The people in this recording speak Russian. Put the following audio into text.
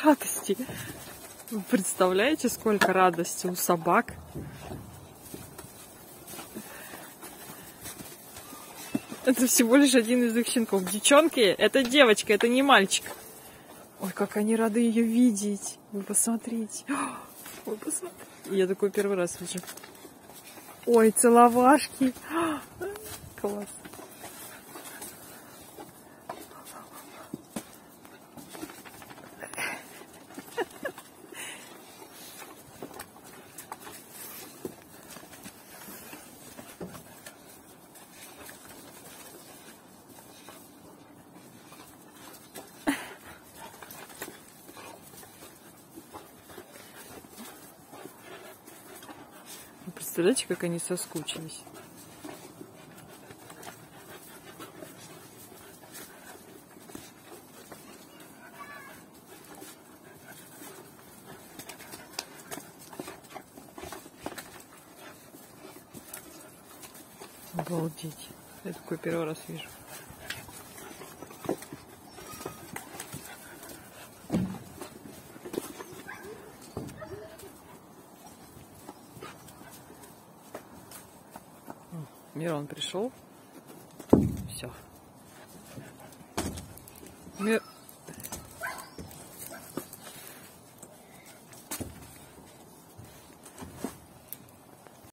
радости. Вы представляете, сколько радости у собак? Это всего лишь один из их щенков. Девчонки, это девочка, это не мальчик. Ой, как они рады ее видеть. Вы посмотрите. Ой, посмотрите. Я такой первый раз вижу. Ой, целовашки. Класс. Вы представляете, как они соскучились? Обалдеть. Я такой первый раз вижу. Мирон пришел. Все.